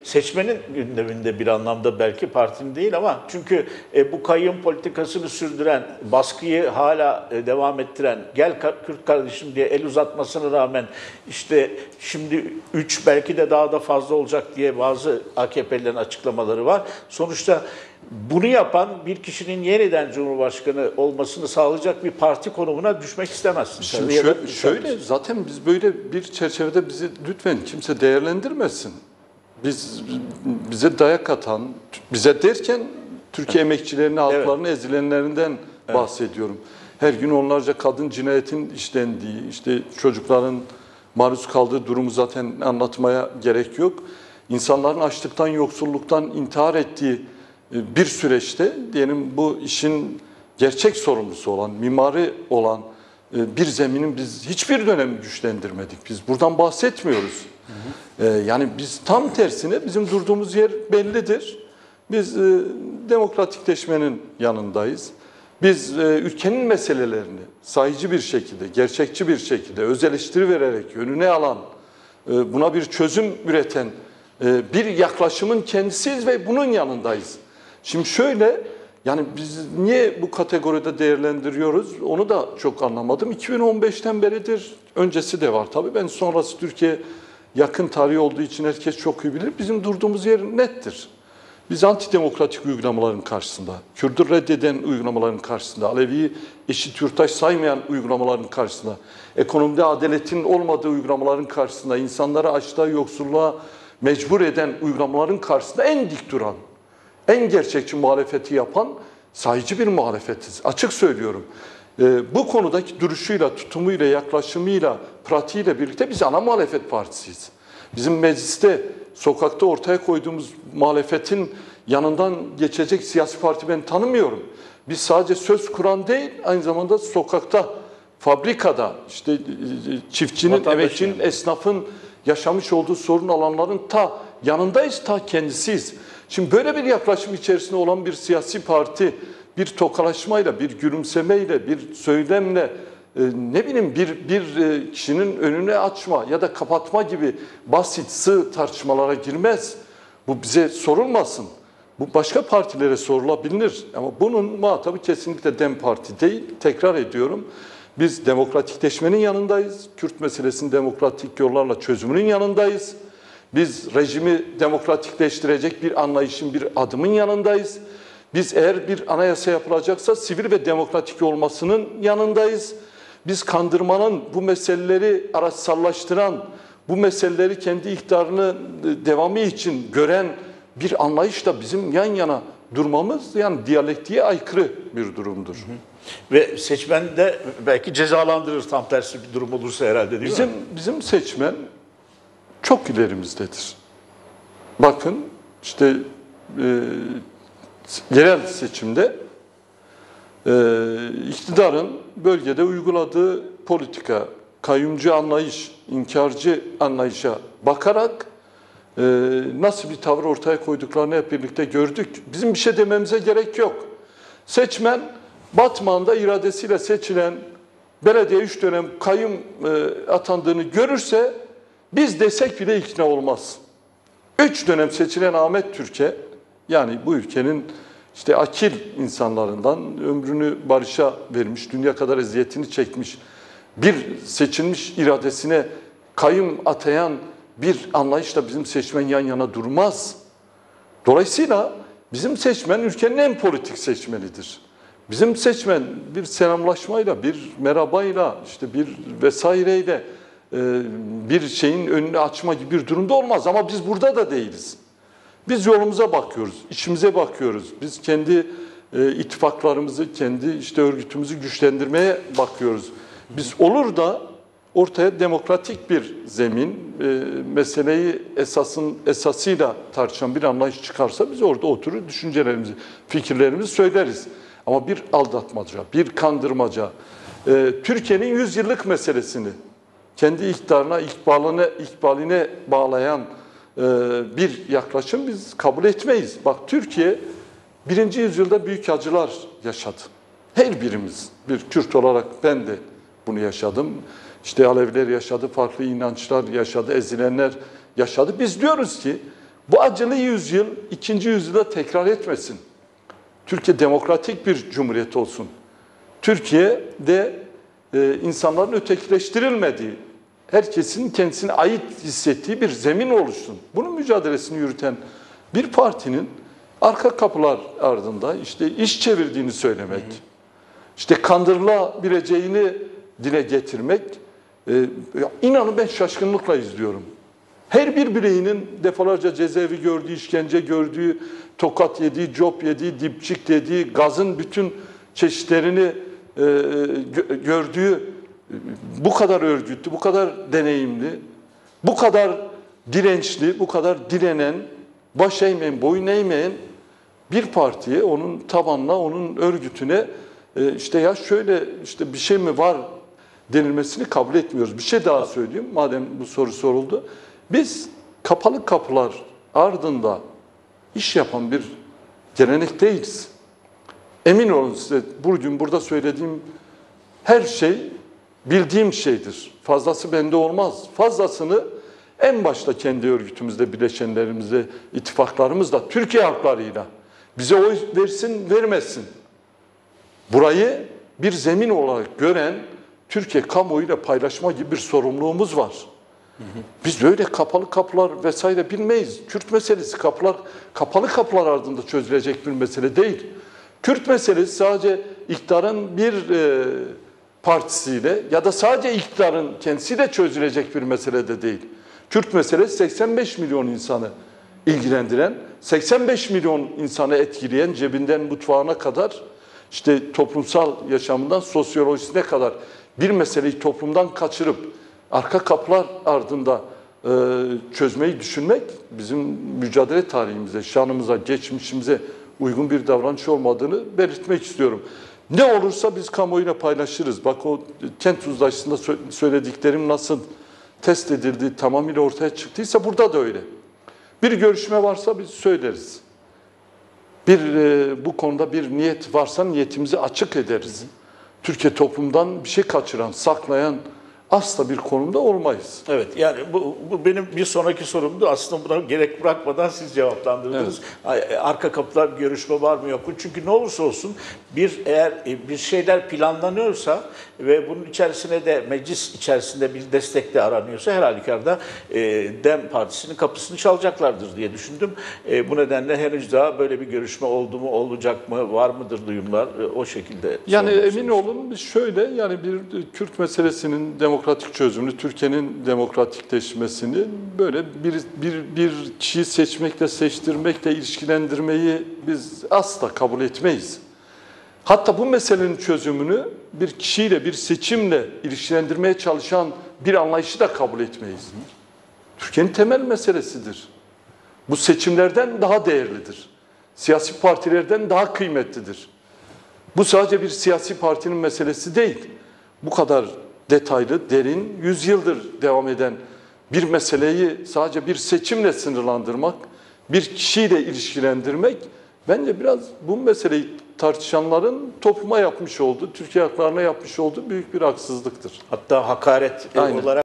seçmenin gündeminde bir anlamda, belki partinin değil ama çünkü bu kayyum politikasını sürdüren, baskıyı hala devam ettiren, gel Kürt kardeşim diye el uzatmasına rağmen işte şimdi 3 belki de daha da fazla olacak diye bazı AKP'lilerin açıklamaları var. Sonuçta bunu yapan bir kişinin yeniden Cumhurbaşkanı olmasını sağlayacak bir parti konumuna düşmek istemezsin. Şimdi şöyle, zaten biz böyle bir çerçevede bizi lütfen kimse değerlendirmesin. Bize dayak atan, bize derken Türkiye emekçilerini, halklarını ezilenlerinden bahsediyorum. Her gün onlarca kadın cinayetin işlendiği, işte çocukların maruz kaldığı durumu zaten anlatmaya gerek yok. İnsanların açlıktan, yoksulluktan intihar ettiği bir süreçte diyelim bu işin gerçek sorumlusu olan, mimarı olan bir zeminin biz hiçbir dönemi güçlendirmedik. Biz buradan bahsetmiyoruz. Yani biz tam tersine bizim durduğumuz yer bellidir. Biz demokratikleşmenin yanındayız. Biz ülkenin meselelerini sayıcı bir şekilde, gerçekçi bir şekilde, öz eleştiri vererek önüne alan, buna bir çözüm üreten bir yaklaşımın kendisiyiz ve bunun yanındayız. Şimdi şöyle, yani biz niye bu kategoride değerlendiriyoruz onu da çok anlamadım. 2015'ten beridir, öncesi de var tabii. Ben sonrası Türkiye yakın tarih olduğu için herkes çok iyi bilir. Bizim durduğumuz yer nettir. Biz antidemokratik uygulamaların karşısında, Kürt'ü reddeden uygulamaların karşısında, Alevi'yi eşit yurttaş saymayan uygulamaların karşısında, ekonomide adaletin olmadığı uygulamaların karşısında, insanları açlığa, yoksulluğa mecbur eden uygulamaların karşısında en dik duran, en gerçekçi muhalefeti yapan sayıcı bir muhalefetiz. Açık söylüyorum. Bu konudaki duruşuyla, tutumuyla, yaklaşımıyla, pratiğiyle birlikte biz ana muhalefet partisiyiz. Bizim mecliste, sokakta ortaya koyduğumuz muhalefetin yanından geçecek siyasi parti ben tanımıyorum. Biz sadece söz kuran değil, aynı zamanda sokakta, fabrikada, işte çiftçinin, emekçinin, esnafın yaşamış olduğu sorun alanların ta yanındayız, ta kendisiyiz. Şimdi böyle bir yaklaşım içerisinde olan bir siyasi parti, bir tokalaşmayla, bir gülümsemeyle, bir söylemle, ne bileyim bir kişinin önüne açma ya da kapatma gibi basit, sığ tartışmalara girmez. Bu bize sorulmasın. Bu başka partilere sorulabilir. Ama bunun muhatabı kesinlikle DEM Parti değil. Tekrar ediyorum. Biz demokratikleşmenin yanındayız. Kürt meselesinin demokratik yollarla çözümünün yanındayız. Biz rejimi demokratikleştirecek bir anlayışın, bir adımın yanındayız. Biz eğer bir anayasa yapılacaksa sivil ve demokratik olmasının yanındayız. Biz kandırmanın, bu meseleleri araçsallaştıran, bu meseleleri kendi iktidarını devamı için gören bir anlayışla bizim yan yana durmamız yani diyalektiğe aykırı bir durumdur. Ve seçmen de belki cezalandırır tam tersi bir durum olursa herhalde, değil mi? Bizim seçmen çok ilerimizdedir. Bakın işte yerel seçimde iktidarın bölgede uyguladığı politika, kayyumcu anlayış, inkarcı anlayışa bakarak nasıl bir tavır ortaya koyduklarını hep birlikte gördük. Bizim bir şey dememize gerek yok. Seçmen Batman'da iradesiyle seçilen belediye 3 dönem kayyum atandığını görürse biz desek bile ikna olmaz. 3 dönem seçilen Ahmet Türk'e, yani bu ülkenin işte akil insanlarından, ömrünü barışa vermiş, dünya kadar eziyetini çekmiş, bir seçilmiş iradesine kayyum atayan bir anlayışla bizim seçmen yan yana durmaz. Dolayısıyla bizim seçmen ülkenin en politik seçmenidir. Bizim seçmen bir selamlaşmayla, bir merhabayla, işte bir vesaireyle bir şeyin önünü açma gibi bir durumda olmaz. Ama biz burada da değiliz. Biz yolumuza bakıyoruz, işimize bakıyoruz. Biz kendi ittifaklarımızı, kendi işte örgütümüzü güçlendirmeye bakıyoruz. Biz olur da ortaya demokratik bir zemin, meseleyi esasıyla tartışan bir anlayış çıkarsa biz orada oturur, düşüncelerimizi, fikirlerimizi söyleriz. Ama bir aldatmaca, bir kandırmaca, Türkiye'nin 100 yıllık meselesini kendi iktidarına, ikbaline bağlayan bir yaklaşım biz kabul etmeyiz. Bak, Türkiye 1. yüzyılda büyük acılar yaşadı. Her birimiz, bir Kürt olarak ben de bunu yaşadım. İşte Aleviler yaşadı, farklı inançlar yaşadı, ezilenler yaşadı. Biz diyoruz ki Bu acılı yüzyıl ikinci yüzyılda tekrar etmesin. Türkiye demokratik bir cumhuriyet olsun. Türkiye'de insanların ötekileştirilmediği, herkesin kendisine ait hissettiği bir zemin oluşsun. Bunun mücadelesini yürüten bir partinin arka kapılar ardında işte iş çevirdiğini söylemek, işte kandırılabileceğini dile getirmek, inanın ben şaşkınlıkla izliyorum. Her bir bireyinin defalarca cezaevi gördüğü, işkence gördüğü, tokat yediği, cop yediği, dipçik yediği, gazın bütün çeşitlerini gördüğü, bu kadar örgütlü, bu kadar deneyimli, bu kadar dirençli, bu kadar direnen, baş eğmeyen, boyun eğmeyen bir partiye, onun tabanına, onun örgütüne işte ya şöyle işte bir şey mi var denilmesini kabul etmiyoruz. Bir şey daha söyleyeyim madem bu soru soruldu. Biz kapalı kapılar ardında iş yapan bir gelenek değiliz. Emin olun size bugün burada söylediğim her şey bildiğim şeydir. Fazlası bende olmaz. Fazlasını en başta kendi örgütümüzde, bileşenlerimizde, ittifaklarımızla, Türkiye halklarıyla bize oy versin, vermesin. Burayı bir zemin olarak gören Türkiye kamuoyuyla paylaşma gibi bir sorumluluğumuz var. Biz öyle kapalı kapılar vesaire bilmeyiz. Kürt meselesi kapalı kapılar ardında çözülecek bir mesele değil. Kürt meselesi sadece iktidarın bir partisiyle ya da sadece iktidarın kendisiyle çözülecek bir mesele de değil. Kürt meselesi 85 milyon insanı ilgilendiren, 85 milyon insanı etkileyen, cebinden mutfağına kadar, işte toplumsal yaşamından sosyolojisine kadar bir meseleyi toplumdan kaçırıp arka kapılar ardında çözmeyi düşünmek bizim mücadele tarihimize, şanımıza, geçmişimize uygun bir davranış olmadığını belirtmek istiyorum. Ne olursa biz kamuoyuyla paylaşırız. Bak o kent uzlaşısında söylediklerim nasıl test edildi, tamamıyla ortaya çıktıysa burada da öyle. Bir görüşme varsa biz söyleriz. Bu konuda bir niyet varsa niyetimizi açık ederiz. Türkiye toplumdan bir şey kaçıran, saklayan asla bir konumda olmayız. Evet, yani bu benim bir sonraki sorumdu. Aslında buna gerek bırakmadan siz cevaplandırdınız. Evet. Arka kapılar bir görüşme var mı yok mu? Çünkü ne olursa olsun eğer bir şeyler planlanıyorsa ve bunun içerisine de meclis içerisinde bir destek de aranıyorsa her halükarda DEM Partisi'nin kapısını çalacaklardır diye düşündüm. Bu nedenle henüz daha böyle bir görüşme oldu mu, olacak mı, var mıdır duyumlar o şekilde. Yani emin olun şöyle yani bir Kürt meselesinin demokratik çözümünü, Türkiye'nin demokratikleşmesini böyle bir kişiyi seçmekle, seçtirmekle ilişkilendirmeyi biz asla kabul etmeyiz. Hatta bu meselenin çözümünü bir kişiyle, bir seçimle ilişkilendirmeye çalışan bir anlayışı da kabul etmeyiz. Türkiye'nin temel meselesidir. Bu seçimlerden daha değerlidir. Siyasi partilerden daha kıymetlidir. Bu sadece bir siyasi partinin meselesi değil. Bu kadar detaylı, derin, 100 yıldır devam eden bir meseleyi sadece bir seçimle sınırlandırmak, bir kişiyle ilişkilendirmek bence biraz bu meseleyi tartışanların topluma yapmış olduğu, Türkiye halklarına yapmış olduğu büyük bir haksızlıktır. Hatta hakaret olarak